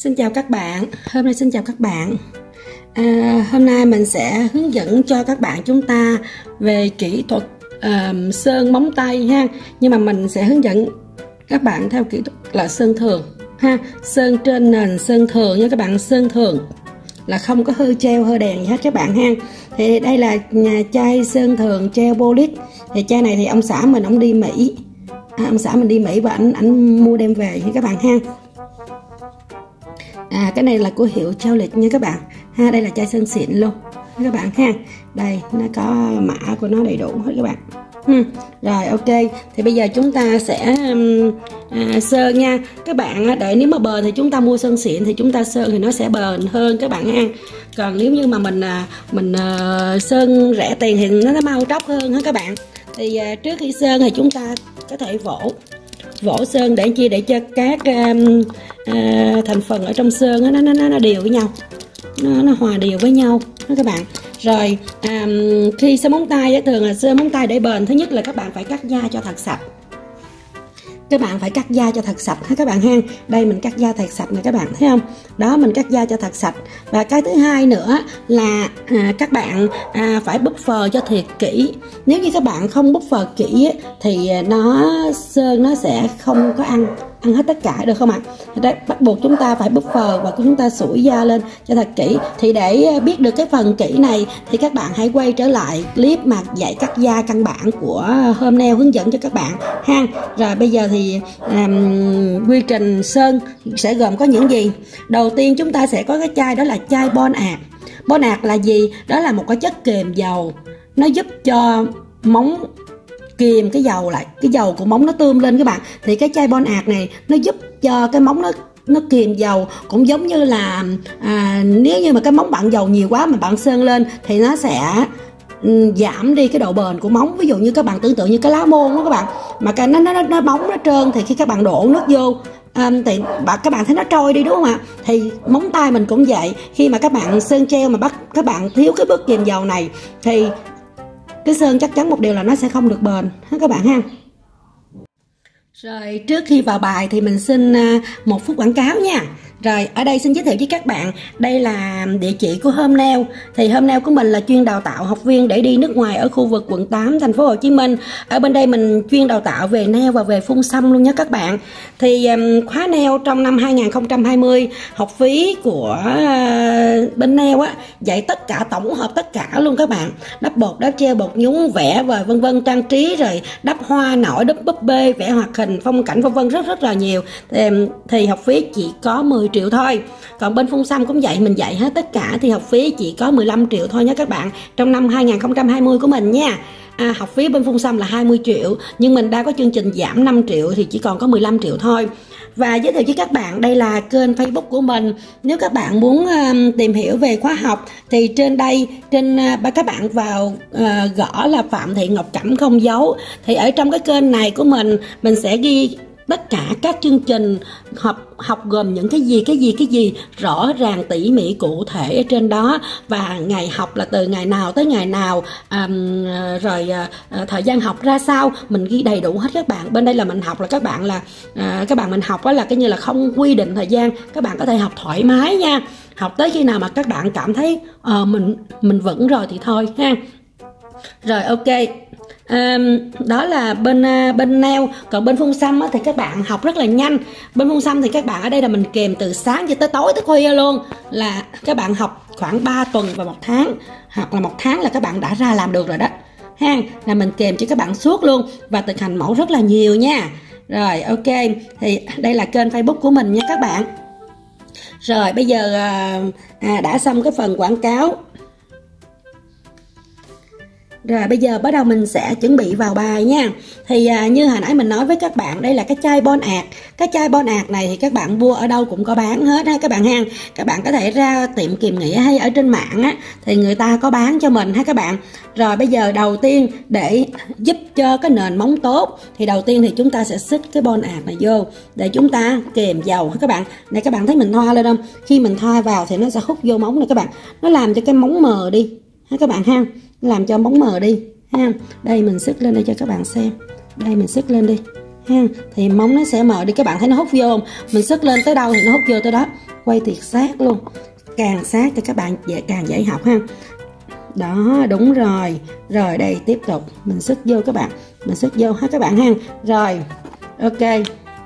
Xin chào các bạn, hôm nay mình sẽ hướng dẫn cho các bạn chúng ta về kỹ thuật sơn móng tay ha. Nhưng mà mình sẽ hướng dẫn các bạn theo kỹ thuật là sơn thường ha, sơn trên nền sơn thường nha các bạn, sơn thường là không có hơ treo hơ đèn gì hết các bạn ha. Thì đây là chai sơn thường treo polish. Thì chai này thì ông xã mình ông đi Mỹ, ông xã mình đi Mỹ và ảnh mua đem về nha các bạn ha. Cái này là của hiệu Treo Lịch nha các bạn ha. Đây là chai sơn xịn luôn các bạn ha. Đây nó có mã của nó đầy đủ hết các bạn. Rồi ok, thì bây giờ chúng ta sẽ sơn nha các bạn. Để nếu mà bền thì chúng ta mua sơn xịn thì chúng ta sơn thì nó sẽ bền hơn các bạn ha. Còn nếu như mà mình sơn rẻ tiền thì nó mau tróc hơn ha các bạn. Thì trước khi sơn thì chúng ta có thể vỗ sơn để chi, để cho các thành phần ở trong sơn nó đều với nhau, nó hòa đều với nhau đó các bạn. Rồi khi sơn móng tay thường là sơn móng tay để bền, thứ nhất là các bạn phải cắt da cho thật sạch. Các bạn phải cắt da cho thật sạch ha các bạn ha. Đây mình cắt da thật sạch này các bạn thấy không? Đó, mình cắt da cho thật sạch. Và cái thứ hai nữa là các bạn phải buffer cho thiệt kỹ. Nếu như các bạn không buffer kỹ thì sơn nó sẽ không có ăn hết tất cả, được không ạ? Đây, bắt buộc chúng ta phải buffer và chúng ta sủi da lên cho thật kỹ. Thì để biết được cái phần kỹ này thì các bạn hãy quay trở lại clip mà dạy cắt da căn bản của hôm nay hướng dẫn cho các bạn ha. Rồi bây giờ thì quy trình sơn sẽ gồm có những gì? Đầu tiên chúng ta sẽ có cái chai, đó là chai bon ạc. Bon ạc là gì? Đó là một cái chất kiềm dầu, nó giúp cho móng kìm cái dầu lại, cái dầu của móng nó tươm lên các bạn. Thì cái chai bon ạc này nó giúp cho cái móng nó kìm dầu, cũng giống như là nếu như mà cái móng bạn dầu nhiều quá mà bạn sơn lên thì nó sẽ giảm đi cái độ bền của móng. Ví dụ như các bạn tưởng tượng như cái lá môn đó các bạn, mà cái nó bóng nó trơn thì khi các bạn đổ nước vô thì các bạn thấy nó trôi đi, đúng không ạ? Thì móng tay mình cũng vậy, khi mà các bạn sơn treo mà các bạn thiếu cái bước kìm dầu này thì cái sơn chắc chắn một điều là nó sẽ không được bền ha các bạn ha. Rồi trước khi vào bài thì mình xin 1 phút quảng cáo nha. Rồi ở đây xin giới thiệu với các bạn, đây là địa chỉ của Home Nail. Thì Home Nail của mình là chuyên đào tạo học viên để đi nước ngoài ở khu vực quận 8 thành phố Hồ Chí Minh. Ở bên đây mình chuyên đào tạo về nail và về phun xăm luôn nha các bạn. Thì khóa nail trong năm 2020 học phí của bên nail dạy tất cả, tổng hợp tất cả luôn các bạn. Đắp bột, đắp treo, bột nhúng, vẽ và vân vân, trang trí, rồi đắp hoa nổi, đắp búp bê, vẽ hoạt hình, phong cảnh vân vân, rất là nhiều. Thì học phí chỉ có 10 triệu thôi. Còn bên phun xăm cũng vậy, mình dạy hết tất cả thì học phí chỉ có 15 triệu thôi nha các bạn, trong năm 2020 của mình nha. Học phí bên phun xăm là 20 triệu, nhưng mình đã có chương trình giảm 5 triệu thì chỉ còn có 15 triệu thôi. Và giới thiệu với các bạn, đây là kênh Facebook của mình. Nếu các bạn muốn tìm hiểu về khóa học thì trên đây, các bạn vào gõ là Phạm Thị Ngọc Cẩm không dấu. Thì ở trong cái kênh này của mình sẽ ghi tất cả các chương trình học gồm những cái gì rõ ràng tỉ mỉ cụ thể ở trên đó, và ngày học là từ ngày nào tới ngày nào, rồi thời gian học ra sao mình ghi đầy đủ hết các bạn. Bên đây là mình học là các bạn mình học là cái như là không quy định thời gian, các bạn có thể học thoải mái nha, học tới khi nào mà các bạn cảm thấy mình vững rồi thì thôi ha. Rồi ok, đó là bên nail. Còn bên phun xăm thì các bạn học rất là nhanh. Bên phun xăm thì các bạn ở đây là mình kèm từ sáng cho tới tối tới khuya luôn, là các bạn học khoảng 3 tuần và 1 tháng, hoặc là 1 tháng là các bạn đã ra làm được rồi đó ha. Là mình kèm cho các bạn suốt luôn và thực hành mẫu rất là nhiều nha. Rồi ok, thì đây là kênh Facebook của mình nha các bạn. Rồi bây giờ đã xong cái phần quảng cáo. Rồi bây giờ bắt đầu mình sẽ chuẩn bị vào bài nha. Thì như hồi nãy mình nói với các bạn, đây là cái chai bon ạc. Cái chai bon ạc này thì các bạn mua ở đâu cũng có bán hết ha các bạn ha. Các bạn có thể ra tiệm Kiềm Nghĩa hay ở trên mạng thì người ta có bán cho mình ha các bạn. Rồi bây giờ đầu tiên để giúp cho cái nền móng tốt thì đầu tiên thì chúng ta sẽ xích cái bon ạc này vô để chúng ta kèm dầu ha các bạn. Này các bạn thấy mình thoa lên không? Khi mình thoa vào thì nó sẽ hút vô móng này các bạn. Nó làm cho cái móng mờ đi ha các bạn ha. Làm cho móng mờ đi ha. Đây mình xức lên đây cho các bạn xem. Đây mình xức lên đi ha. Thì móng nó sẽ mờ đi, các bạn thấy nó hút vô không? Mình sức lên tới đâu thì nó hút vô tới đó. Quay thiệt sát luôn, càng sát thì các bạn càng dễ học ha. Đó, đúng rồi. Rồi đây tiếp tục mình sức vô các bạn, mình sức vô hết các bạn ha. Rồi ok,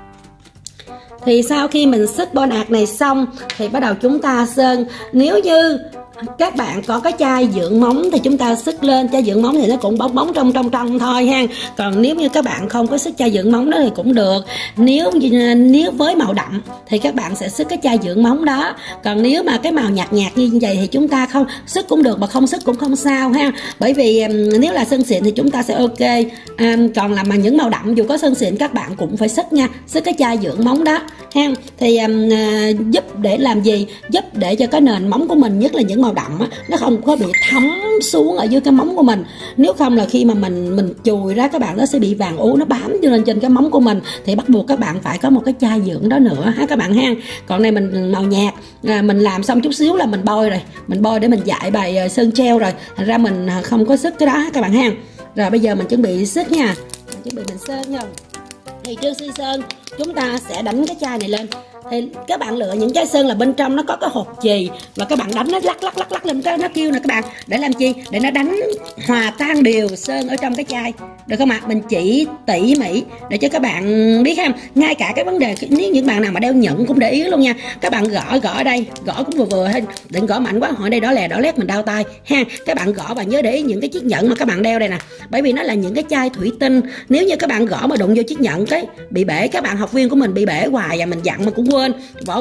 thì sau khi mình sức bon ạt này xong thì bắt đầu chúng ta sơn. Nếu như các bạn có cái chai dưỡng móng thì chúng ta sức lên, chai dưỡng móng thì nó cũng bóng bóng trong thôi ha. Còn nếu như các bạn không có sức chai dưỡng móng đó thì cũng được. Nếu với màu đậm thì các bạn sẽ sức cái chai dưỡng móng đó. Còn nếu mà cái màu nhạt nhạt như vậy thì chúng ta không sức cũng được, mà không sức cũng không sao ha. Bởi vì nếu là sơn xịn thì chúng ta sẽ ok. Còn là mà những màu đậm dù có sơn xịn các bạn cũng phải sức nha, sức cái chai dưỡng móng đó ha. Thì giúp để làm gì? Giúp để cho cái nền móng của mình, nhất là những màu đậm á, nó không có bị thấm xuống ở dưới cái móng của mình. Nếu không là khi mà mình chùi ra các bạn, nó sẽ bị vàng ố, nó bám vô lên trên cái móng của mình, thì bắt buộc các bạn phải có một cái chai dưỡng đó nữa ha các bạn ha. Còn này mình màu nhạt, mình làm xong chút xíu là mình bôi rồi, mình bôi để mình dạy bài sơn treo rồi, thành ra mình không có sức cái đó các bạn ha. Rồi bây giờ mình chuẩn bị sức nha, mình chuẩn bị mình sơn nha. Thì trước khi sơn chúng ta sẽ đánh cái chai này lên. Thì các bạn lựa những chai sơn là bên trong nó có cái hột chì, và các bạn đánh nó lắc lên cái nó kêu nè các bạn. Để làm chi? Để nó đánh hòa tan đều sơn ở trong cái chai, được không ạ? Mình chỉ tỉ mỉ để cho các bạn biết ha. Ngay cả cái vấn đề nếu những bạn nào mà đeo nhẫn cũng để ý luôn nha. Các bạn gõ ở đây, gõ cũng vừa thôi, đừng gõ mạnh quá, hỏi đây đỏ lè đỏ lét mình đau tay ha. Các bạn gõ và nhớ để ý những cái chiếc nhẫn mà các bạn đeo đây nè, bởi vì nó là những cái chai thủy tinh. Nếu như các bạn gõ mà đụng vô chiếc nhẫn cái bị bể, các bạn học viên của mình bị bể hoài và mình dặn mà cũng quên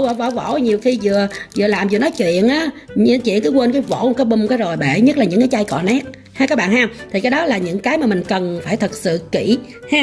vỗ nhiều khi vừa làm vừa nói chuyện á, như chuyện cái quên cái vỗ cái bum cái rồi bể, nhất là những cái chai cọ nét ha các bạn ha. Thì cái đó là những cái mà mình cần phải thật sự kỹ ha.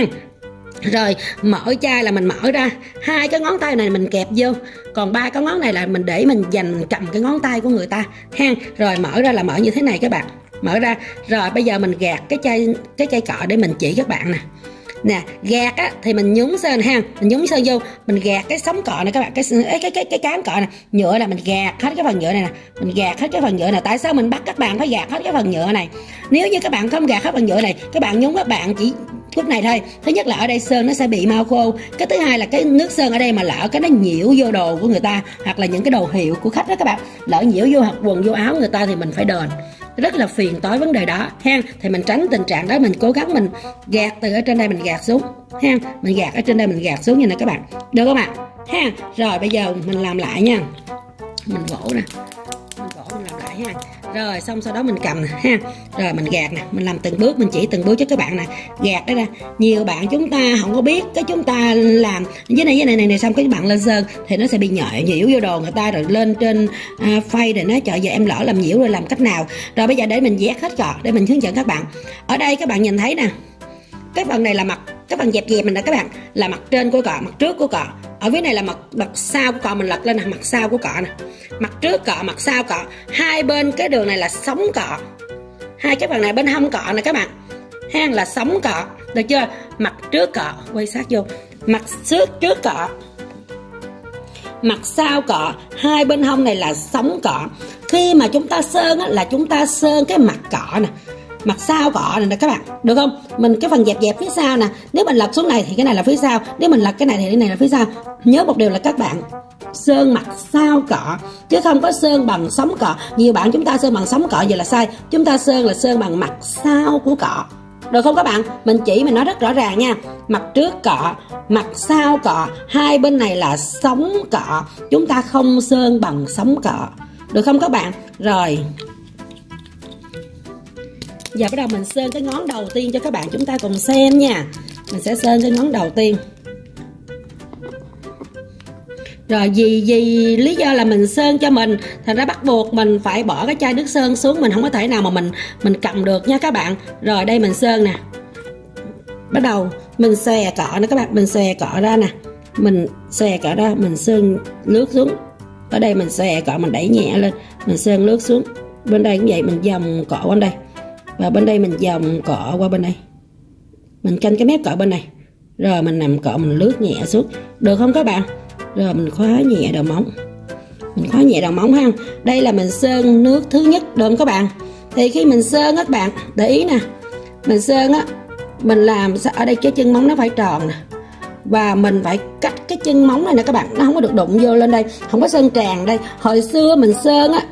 Rồi mở chai là mình mở ra, 2 cái ngón tay này mình kẹp vô, còn 3 cái ngón này là mình để mình dành cầm cái ngón tay của người ta ha. Rồi mở ra là mở như thế này các bạn, mở ra. Rồi bây giờ mình gạt cái chai cọ để mình chỉ các bạn nè. Nè, gạt á thì mình nhúng sơn ha, mình nhúng sơn vô, mình gạt cái sống cọ này các bạn, cái cán cọ này, nhựa là mình gạt hết cái phần nhựa này nè, mình gạt hết cái phần nhựa này. Tại sao mình bắt các bạn phải gạt hết cái phần nhựa này? Nếu như các bạn không gạt hết phần nhựa này, các bạn nhúng các bạn chỉ phút này thôi. Thứ nhất là ở đây sơn nó sẽ bị mau khô, cái thứ hai là cái nước sơn ở đây mà lỡ cái nó nhiễu vô đồ của người ta, hoặc là những cái đồ hiệu của khách đó các bạn, lỡ nhiễu vô hoặc quần vô áo người ta thì mình phải đền, rất là phiền tối vấn đề đó ha. Thì mình tránh tình trạng đó, mình cố gắng mình gạt từ ở trên đây mình gạt xuống ha, mình gạt ở trên đây mình gạt xuống như này các bạn, được không ạ ha. Rồi bây giờ mình làm lại nha, mình vỗ nè, mình vỗ mình làm lại ha. Rồi xong sau đó mình cầm nè ha, rồi mình gạt nè, mình làm từng bước, mình chỉ từng bước cho các bạn nè, gạt đấy ra. Nhiều bạn chúng ta không có biết, cái chúng ta làm với này xong cái bạn lên sơn thì nó sẽ bị nhiễu vô đồ người ta, rồi lên trên phay rồi nói trời giờ em lỡ làm nhiễu rồi làm cách nào. Rồi bây giờ để mình vét hết cọ để mình hướng dẫn các bạn. Ở đây các bạn nhìn thấy nè, cái phần này là mặt, cái phần dẹp mình nè các bạn, là mặt trên của cọ, mặt trước của cọ. Ở phía này là mặt sau của cọ, mình lật lên nè, mặt sau của cọ nè, mặt trước cọ, mặt sau cọ, hai bên cái đường này là sống cọ, hai cái phần này bên hông cọ nè các bạn ha, là sống cọ, được chưa? Mặt trước cọ, quay sát vô, mặt trước cọ, mặt sau cọ, hai bên hông này là sống cọ. Khi mà chúng ta sơn á, là chúng ta sơn cái mặt cọ nè, mặt sau cọ này nè các bạn, được không? Mình cái phần dẹp phía sau nè, nếu mình lật xuống này thì cái này là phía sau, nếu mình lật cái này thì cái này là phía sau. Nhớ một điều là các bạn sơn mặt sau cọ chứ không có sơn bằng sống cọ. Nhiều bạn chúng ta sơn bằng sống cọ vậy là sai, chúng ta sơn là sơn bằng mặt sau của cọ, được không các bạn? Mình chỉ mình nói rất rõ ràng nha, mặt trước cọ, mặt sau cọ, hai bên này là sống cọ, chúng ta không sơn bằng sống cọ, được không các bạn? Rồi giờ bắt đầu mình sơn cái ngón đầu tiên cho các bạn chúng ta cùng xem nha. Mình sẽ sơn cái ngón đầu tiên. Rồi vì lý do là mình sơn cho mình, thành ra bắt buộc mình phải bỏ cái chai nước sơn xuống, mình không có thể nào mà mình cầm được nha các bạn. Rồi đây mình sơn nè, bắt đầu mình xòe cọ nè các bạn, mình xòe cọ ra nè, mình xòe cọ ra, mình sơn lướt xuống. Ở đây mình xòe cọ, mình đẩy nhẹ lên, mình sơn lướt xuống. Bên đây cũng vậy, mình vòng cọ qua đây, và bên đây mình vòng cọ qua bên đây, mình canh cái mép cọ bên này, rồi mình nằm cọ mình lướt nhẹ xuống, được không các bạn? Rồi mình khóa nhẹ đầu móng, mình khóa nhẹ đầu móng ha. Đây là mình sơn nước thứ nhất, được không các bạn? Thì khi mình sơn các bạn để ý nè, mình sơn á, mình làm ở đây cái chân móng nó phải tròn nè, và mình phải cách cái chân móng này nè các bạn, nó không có được đụng vô lên đây, không có sơn tràn đây. Hồi xưa mình sơn á,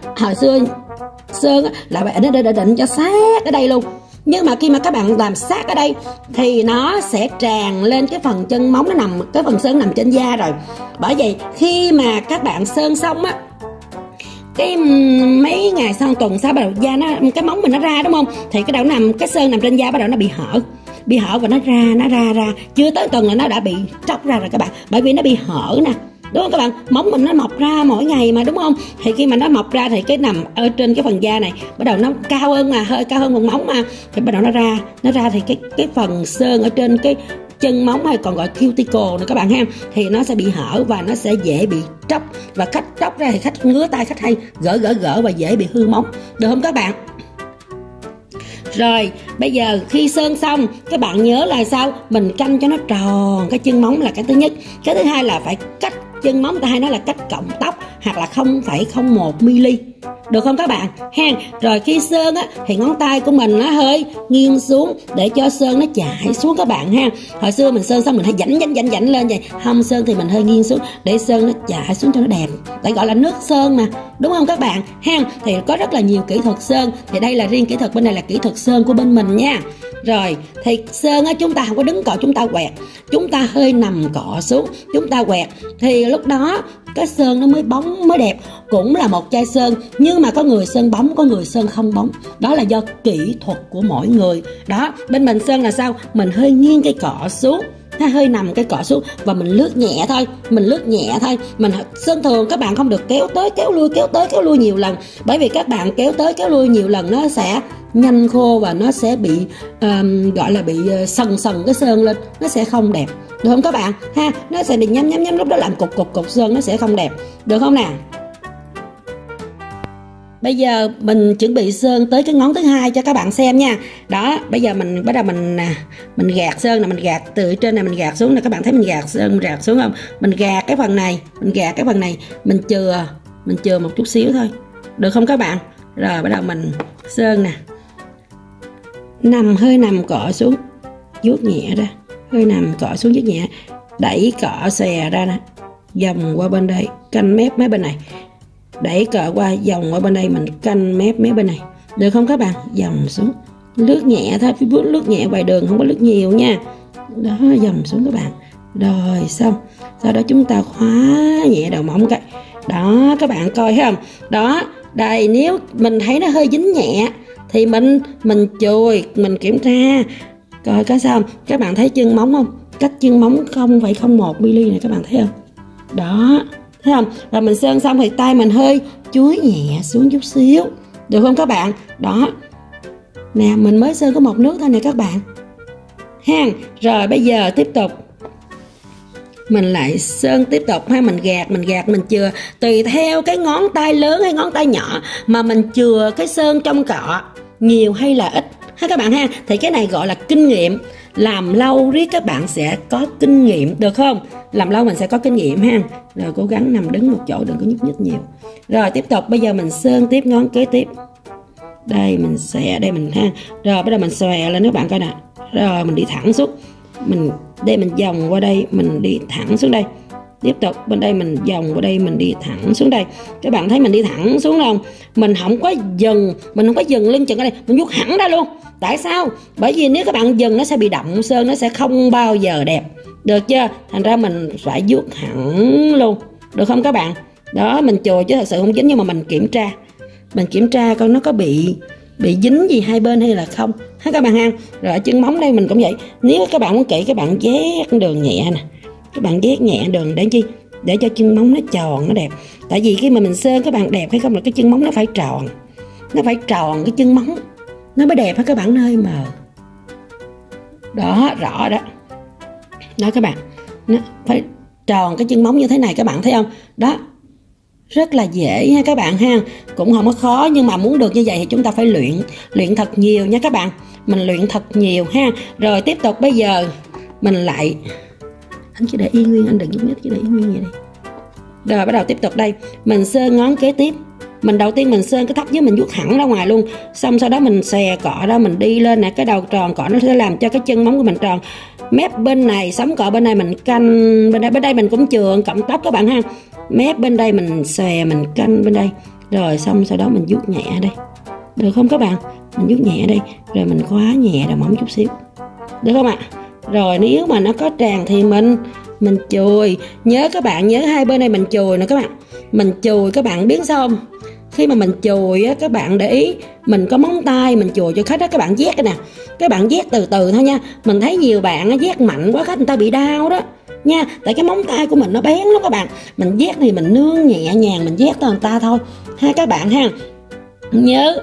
là bạn định cho sát ở đây luôn, nhưng mà khi mà các bạn làm sát ở đây thì nó sẽ tràn lên cái phần chân móng, nó nằm, cái phần sơn nằm trên da rồi. Bởi vậy khi mà các bạn sơn xong á, cái mấy ngày sau, tuần sau bắt đầu da nó, cái móng mình nó ra đúng không, thì cái đầu nằm, cái sơn nằm trên da bắt đầu nó bị hở và nó ra chưa tới tuần là nó đã bị tróc ra rồi các bạn, bởi vì nó bị hở nè, đúng không các bạn? Móng mình nó mọc ra mỗi ngày mà, đúng không? Thì khi mà nó mọc ra thì cái nằm ở trên cái phần da này bắt đầu nó cao hơn, mà hơi cao hơn phần móng mà, thì bắt đầu nó ra thì cái phần sơn ở trên cái chân móng hay còn gọi cuticle nữa các bạn ha, thì nó sẽ bị hở và nó sẽ dễ bị tróc, và khách tróc ra thì khách ngứa tay, khách hay gỡ và dễ bị hư móng, được không các bạn? Rồi bây giờ khi sơn xong, các bạn nhớ là sao? Mình canh cho nó tròn cái chân móng là cái thứ nhất. Cái thứ hai là phải cách chân móng, ta hay nói là cách cọng tóc, hoặc là 0,01 mm, được không các bạn ha? Rồi khi sơn á thì ngón tay của mình nó hơi nghiêng xuống để cho sơn nó chảy xuống các bạn ha. Hồi xưa mình sơn xong mình hay dảnh lên vậy, không sơn thì mình hơi nghiêng xuống để sơn nó chảy xuống cho nó đẹp, tại gọi là nước sơn mà, đúng không các bạn ha? Thì có rất là nhiều kỹ thuật sơn, thì đây là riêng kỹ thuật bên này là kỹ thuật sơn của bên mình nha. Rồi thì sơn á, chúng ta không có đứng cọ, chúng ta quẹt, chúng ta hơi nằm cọ xuống, chúng ta quẹt, thì lúc đó cái sơn nó mới bóng mới đẹp. Cũng là một chai sơn, nhưng mà có người sơn bóng, có người sơn không bóng, đó là do kỹ thuật của mỗi người. Đó, bên mình sơn là sao? Mình hơi nghiêng cái cọ xuống, nó hơi nằm cái cọ xuống, và mình lướt nhẹ thôi, mình sơn thường các bạn không được kéo tới kéo lui nhiều lần, bởi vì các bạn kéo tới kéo lui nhiều lần nó sẽ nhanh khô và nó sẽ bị gọi là bị sần cái sơn lên, nó sẽ không đẹp, được không các bạn ha? Nó sẽ bị nhắm lúc đó làm cục sơn, nó sẽ không đẹp, được không nào? Bây giờ mình chuẩn bị sơn tới cái ngón thứ hai cho các bạn xem nha. Đó, bây giờ mình bắt đầu mình gạt sơn nè, mình gạt từ trên này mình gạt xuống nè, các bạn thấy mình gạt sơn mình gạt xuống không? Mình gạt cái phần này, mình chừa một chút xíu thôi, được không các bạn? Rồi bắt đầu mình sơn nè, hơi nằm cọ xuống, vuốt nhẹ ra, hơi nằm cọ xuống vuốt nhẹ, đẩy cọ xòe ra nè, vòng qua bên đây, canh mép bên này, đẩy cọ qua, vòng qua bên đây, mình canh mép bên này, được không các bạn? Vòng xuống, lướt nhẹ thôi, lướt nhẹ vài đường, không có lướt nhiều nha. Đó, vòng xuống các bạn. Rồi xong, sau đó chúng ta khóa nhẹ đầu móng cái. Đó, các bạn coi thấy không? Đó, đây, nếu mình thấy nó hơi dính nhẹ thì mình chùi, mình kiểm tra coi có sao không. Các bạn thấy chân móng không? Cách chân móng 0,01 mm này, các bạn thấy không? Đó, thấy không? Và mình sơn xong thì tay mình hơi chuối nhẹ xuống chút xíu, được không các bạn? Đó nè, mình mới sơn có một nước thôi nè các bạn ha. Rồi bây giờ tiếp tục mình lại sơn tiếp tục ha. Mình gạt mình chừa, tùy theo cái ngón tay lớn hay ngón tay nhỏ mà mình chừa cái sơn trong cọ nhiều hay là ít ha các bạn ha. Thì cái này gọi là kinh nghiệm, làm lâu riết các bạn sẽ có kinh nghiệm, được không? Làm lâu mình sẽ có kinh nghiệm ha. Rồi cố gắng nằm đứng một chỗ, đừng có nhúc nhích nhiều. Rồi tiếp tục, bây giờ mình sơn tiếp ngón kế tiếp. Đây mình xòe, đây mình ha. Rồi bắt đầu mình xòe lên các bạn coi nè. Rồi mình đi thẳng xuống, mình vòng qua đây, mình đi thẳng xuống đây. Tiếp tục bên đây mình vòng qua đây, mình đi thẳng xuống đây. Các bạn thấy mình đi thẳng xuống không? Mình không có dừng lưng chừng ở đây, mình vuốt hẳn ra luôn. Tại sao? Bởi vì nếu các bạn dừng nó sẽ bị động sơn, nó sẽ không bao giờ đẹp, được chưa? Thành ra mình phải vuốt hẳn luôn, được không các bạn? Đó, mình chùi chứ thật sự không dính, nhưng mà mình kiểm tra coi nó có bị dính gì hai bên hay là không ha các bạn ha. Rồi ở chân móng đây mình cũng vậy, nếu các bạn muốn kỹ các bạn vét đường nhẹ nè, các bạn vét nhẹ đường để chi? Để cho chân móng nó tròn, nó đẹp. Tại vì khi mà mình sơn các bạn đẹp hay không là cái chân móng nó phải tròn, cái chân móng nó mới đẹp ha các bạn, nơi mờ. Đó, rõ đó. Đó các bạn, nó phải tròn cái chân móng như thế này, các bạn thấy không? Đó, rất là dễ ha các bạn ha, cũng không có khó, nhưng mà muốn được như vậy thì chúng ta phải luyện thật nhiều nha các bạn. Mình luyện thật nhiều ha. Rồi tiếp tục bây giờ mình lại, anh chỉ để yên nguyên, anh đừng nhúc nhích, chỉ để yên nguyên vậy đi. Rồi bắt đầu tiếp tục đây, mình sơn ngón kế tiếp. mình đầu tiên mình sơn cái thấp dưới, mình vuốt hẳn ra ngoài luôn. Xong sau đó mình xòe cọ ra, mình đi lên nè, cái đầu tròn cọ nó sẽ làm cho cái chân móng của mình tròn. Mép bên này sống cọ bên này mình canh, bên đây mình cũng chườn cộng tóc các bạn ha. Mép bên đây mình xòe, mình canh bên đây. Rồi xong sau đó mình vuốt nhẹ đây, được không các bạn? Mình vuốt nhẹ đây, rồi mình khóa nhẹ đầu móng chút xíu, được không ạ? Rồi nếu mà nó có tràn thì mình chùi. Nhớ các bạn, nhớ hai bên này mình chùi nè các bạn. Mình chùi các bạn biết sao không? Khi mà mình chùi á, các bạn để ý mình có móng tay mình chùi cho khách đó, các bạn vét cái nè, các bạn vét từ từ thôi nha. Mình thấy nhiều bạn á, vét mạnh quá khách người ta bị đau đó nha, tại cái móng tay của mình nó bén lắm các bạn. Mình vét thì mình nương nhẹ nhàng, mình vét cho người ta thôi ha các bạn ha. Nhớ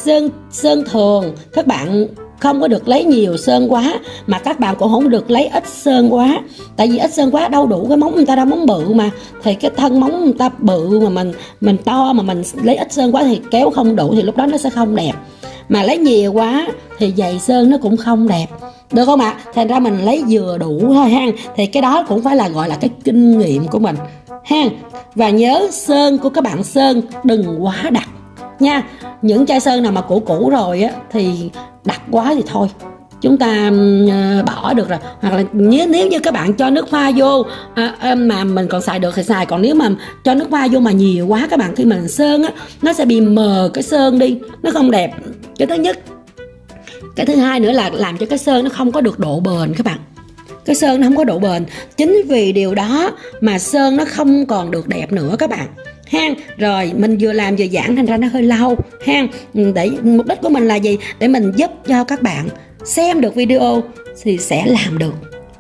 sơn thường các bạn không có được lấy nhiều sơn quá, mà các bạn cũng không được lấy ít sơn quá. Tại vì ít sơn quá đâu đủ cái móng người ta, đâu móng bự mà, thì cái thân móng người ta bự mà mình to mà mình lấy ít sơn quá thì kéo không đủ, thì lúc đó nó sẽ không đẹp. Mà lấy nhiều quá thì dày sơn nó cũng không đẹp, được không ạ? Thành ra mình lấy vừa đủ thôi ha. Thì cái đó cũng phải là gọi là cái kinh nghiệm của mình ha. Và nhớ sơn của các bạn sơn đừng quá đặc nha. Những chai sơn nào mà cũ rồi á thì đặc quá thì thôi chúng ta bỏ được rồi. Hoặc là nếu như các bạn cho nước pha vô mà mình còn xài được thì xài. Còn nếu mà cho nước pha vô mà nhiều quá, các bạn khi mình sơn á nó sẽ bị mờ cái sơn đi, nó không đẹp. Cái thứ nhất. Cái thứ hai nữa là làm cho cái sơn nó không có được độ bền các bạn. Cái sơn nó không có độ bền. Chính vì điều đó mà sơn nó không còn được đẹp nữa các bạn ha. Rồi mình vừa làm vừa giảng thành ra nó hơi lâu ha. Để mục đích của mình là gì? Để mình giúp cho các bạn xem được video thì sẽ làm được.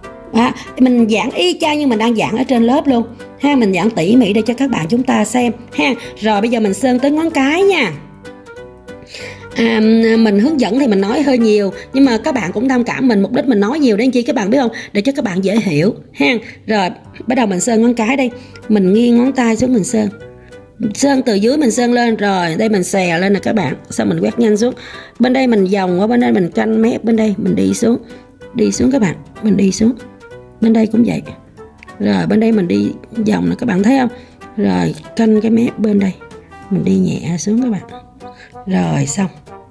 Mình giảng y chang như mình đang giảng ở trên lớp luôn ha. Mình giảng tỉ mỉ để cho các bạn chúng ta xem ha. Rồi bây giờ mình sơn tới ngón cái nha. Mình hướng dẫn thì mình nói hơi nhiều, nhưng mà các bạn cũng thông cảm mình. Mục đích mình nói nhiều để chi các bạn biết không? Để cho các bạn dễ hiểu ha. Rồi bắt đầu mình sơn ngón cái đây. Mình nghiêng ngón tay xuống, mình sơn từ dưới mình sơn lên. Rồi đây mình xè lên nè các bạn. Xong mình quét nhanh xuống. Bên đây mình vòng qua bên đây, mình canh mép bên đây, mình đi xuống các bạn. Mình đi xuống. Bên đây cũng vậy. Rồi bên đây mình đi vòng nè các bạn thấy không? Rồi canh cái mép bên đây, mình đi nhẹ xuống các bạn. Rồi xong.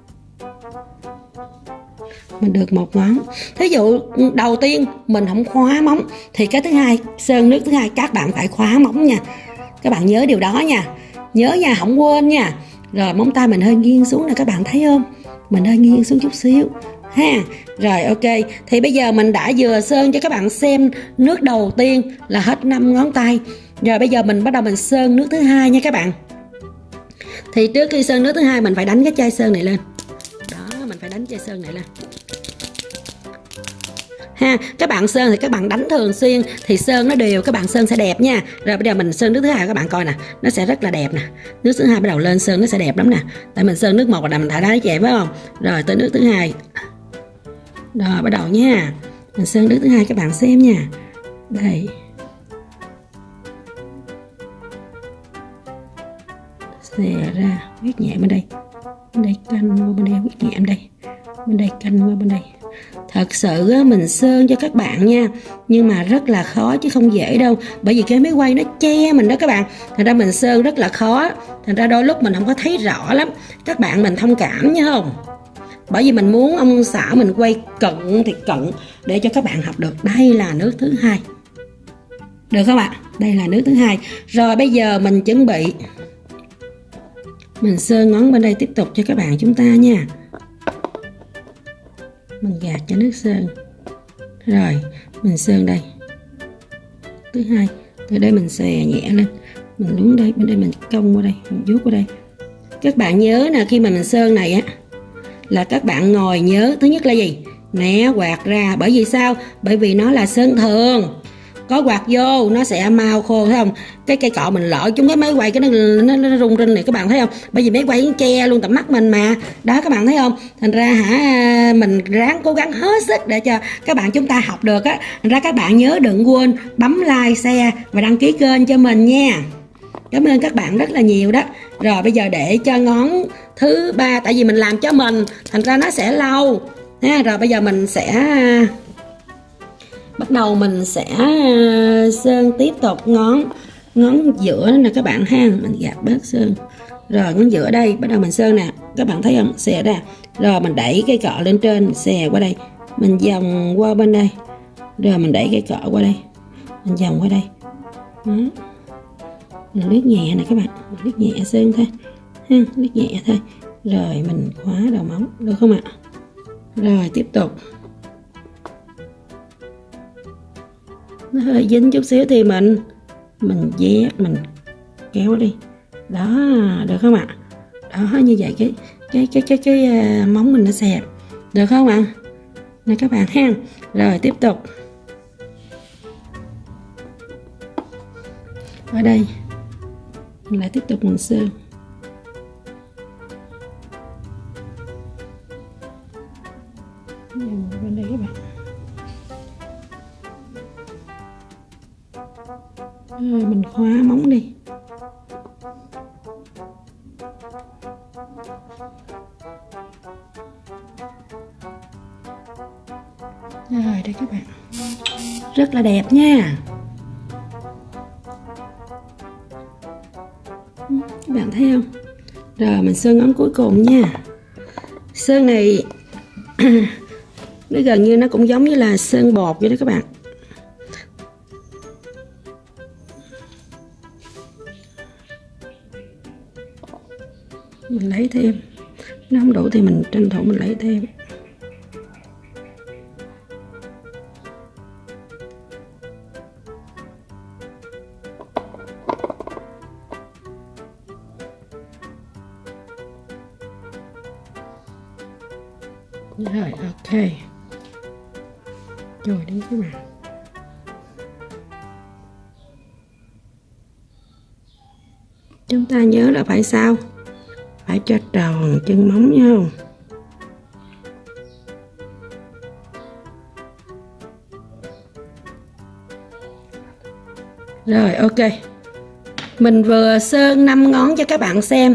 Mình được một ngón. Thí dụ đầu tiên mình không khóa móng thì cái thứ hai, sơn nước thứ hai các bạn phải khóa móng nha. Các bạn nhớ điều đó nha. Nhớ nha, không quên nha. Rồi móng tay mình hơi nghiêng xuống nè các bạn thấy không? Mình hơi nghiêng xuống chút xíu ha. Rồi ok. Thì bây giờ mình đã vừa sơn cho các bạn xem nước đầu tiên là hết 5 ngón tay. Rồi bây giờ mình bắt đầu mình sơn nước thứ hai nha các bạn. Thì trước khi sơn nước thứ hai mình phải đánh cái chai sơn này lên. Đó, mình phải đánh chai sơn này lên ha. Các bạn sơn thì các bạn đánh thường xuyên thì sơn nó đều, các bạn sơn sẽ đẹp nha. Rồi bây giờ mình sơn nước thứ hai các bạn coi nè, nó sẽ rất là đẹp nè. Nước thứ hai bắt đầu lên sơn nó sẽ đẹp lắm nè. Tại mình sơn nước một là mình đã đá chè phải không? Rồi tới nước thứ hai. Rồi bắt đầu nha. Mình sơn nước thứ hai các bạn xem nha. Đây. Xè ra, quét nhẹ bên đây. Bên đây canh qua bên đây, quét nhẹ bên đây. Bên đây canh qua bên đây. Thật sự mình sơn cho các bạn nha, nhưng mà rất là khó chứ không dễ đâu. Bởi vì cái máy quay nó che mình đó các bạn. Thành ra mình sơn rất là khó. Thành ra đôi lúc mình không có thấy rõ lắm. Các bạn mình thông cảm nha không? Bởi vì mình muốn ông xã mình quay cận thì cận để cho các bạn học được. Đây là nước thứ hai. Được không ạ? Đây là nước thứ hai. Rồi bây giờ mình chuẩn bị mình sơn ngón bên đây tiếp tục cho các bạn chúng ta nha. Mình gạt cho nước sơn. Rồi mình sơn đây. Thứ hai. Từ đây mình xè nhẹ lên. Mình đúng đây, bên đây mình cong qua đây, mình vuốt qua đây. Các bạn nhớ nè, khi mà mình sơn này á là các bạn ngồi nhớ thứ nhất là gì? Né quạt ra. Bởi vì sao? Bởi vì nó là sơn thường. Có quạt vô nó sẽ mau khô thấy không? Cái cây cọ mình lỡ chúng cái máy quay cái nó rung rinh này các bạn thấy không? Bởi vì máy quay nó che luôn tầm mắt mình mà. Đó các bạn thấy không? Thành ra mình ráng cố gắng hết sức để cho các bạn chúng ta học được á. Thành ra các bạn nhớ đừng quên bấm like, share và đăng ký kênh cho mình nha. Cảm ơn các bạn rất là nhiều đó. Rồi bây giờ để cho ngón thứ ba, tại vì mình làm cho mình thành ra nó sẽ lâu ha. Rồi bây giờ mình sẽ bắt đầu mình sẽ sơn tiếp tục ngón giữa nè các bạn ha. Mình gạt bớt sơn. Rồi ngón giữa đây bắt đầu mình sơn nè, các bạn thấy không, xè ra. Rồi mình đẩy cái cọ lên trên, xè qua đây, mình vòng qua bên đây. Rồi mình đẩy cái cọ qua đây, mình vòng qua đây. Đó. Mình lướt nhẹ nè các bạn, mình lướt nhẹ sơn thôi ha, lướt nhẹ thôi. Rồi mình khóa đầu móng, được không ạ? Rồi tiếp tục. Nó hơi dính chút xíu thì mình dép, mình kéo đi. Đó, được không ạ? Đó, như vậy cái móng mình nó xẹp. Được không ạ? Nè các bạn ha. Rồi tiếp tục. Ở đây mình lại tiếp tục mình sơn. Bên đây các bạn. Rồi mình khóa móng đi. Rồi đây các bạn, rất là đẹp nha. Các bạn thấy không? Rồi mình sơn ngón cuối cùng nha. Sơn này nó gần như nó cũng giống như là sơn bột vậy đó các bạn. Mình lấy thêm, nó không đủ thì mình tranh thủ mình lấy thêm. Rồi ok, rồi đến các bạn. Chúng ta nhớ là phải sao? Phải cho tròn chân móng nha không? Rồi ok, mình vừa sơn 5 ngón cho các bạn xem.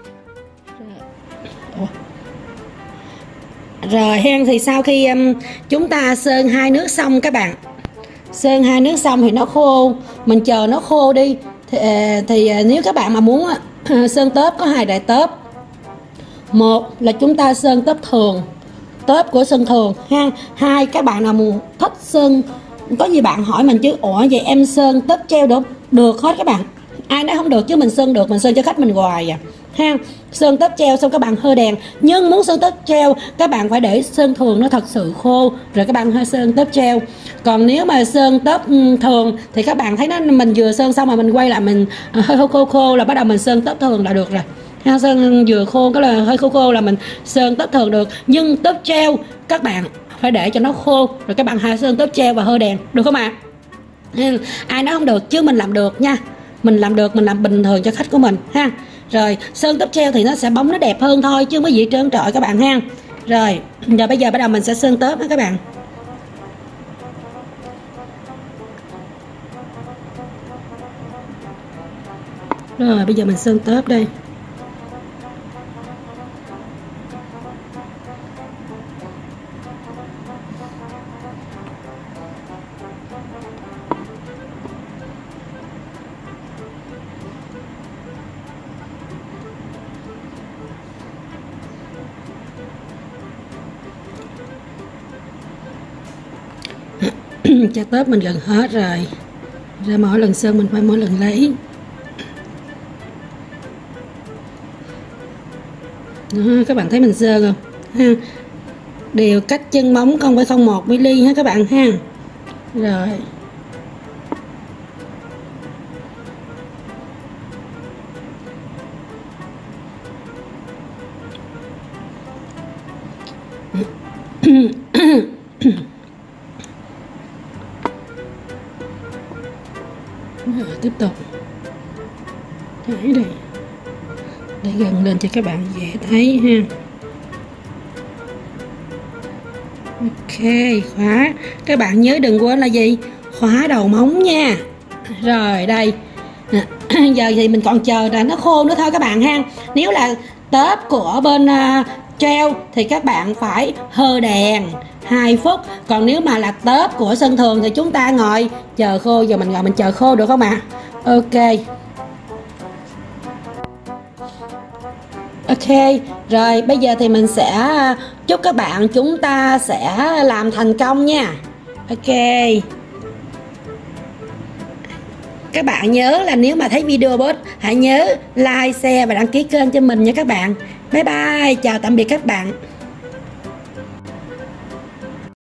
Rồi hen, thì sau khi chúng ta sơn 2 nước xong các bạn, sơn 2 nước xong thì nó khô, mình chờ nó khô đi. Thì nếu các bạn mà muốn sơn tớp có 2 loại tớp. Một là chúng ta sơn tớp thường, tớp của sơn thường ha. 2, các bạn nào muốn thích sơn, có gì bạn hỏi mình chứ, ủa vậy em sơn tớp treo được hết các bạn. Ai nói không được chứ mình sơn được, mình sơn cho khách mình hoài à ha. Sơn tớp treo xong các bạn hơ đèn, nhưng muốn sơn tớp treo các bạn phải để sơn thường nó thật sự khô rồi các bạn hơi sơn tớp treo. Còn nếu mà sơn tớp thường thì các bạn thấy nó, mình vừa sơn xong mà mình quay lại mình hơi khô là bắt đầu mình sơn tớp thường là được rồi ha. Sơn vừa khô cái là hơi khô là mình sơn tớp thường được, nhưng tớp treo các bạn phải để cho nó khô rồi các bạn hạ sơn tớp treo và hơ đèn, được không ạ? Ai nói không được chứ mình làm được nha, mình làm được, mình làm bình thường cho khách của mình ha. Rồi sơn tớp treo thì nó sẽ bóng nó đẹp hơn thôi chứ không có gì trơn trọi các bạn ha. Rồi giờ bây giờ bắt đầu mình sẽ sơn tớp đó các bạn. Rồi bây giờ mình sơn tớp đây. Cho tớp mình gần hết rồi, ra mỗi lần sơn mình phải mỗi lần lấy. Đó, các bạn thấy mình sơn không ha? Đều cách chân móng 0,01 mm ha các bạn ha. Rồi rồi tiếp tục thấy đây, để gần lên cho các bạn dễ thấy ha. Ok, khóa, các bạn nhớ đừng quên là gì, khóa đầu móng nha. Rồi đây giờ thì mình còn chờ là nó khô nữa thôi các bạn ha. Nếu là tớp của bên treo thì các bạn phải hơ đèn 2 phút. Còn nếu mà là tớp của sơn thường thì chúng ta ngồi chờ khô. Giờ mình ngồi mình chờ khô được không ạ? Ok. Ok, rồi bây giờ thì mình sẽ chúc các bạn chúng ta sẽ làm thành công nha. Ok. Các bạn nhớ là nếu mà thấy video bot hãy nhớ like, share và đăng ký kênh cho mình nha các bạn. Bye bye, chào tạm biệt các bạn.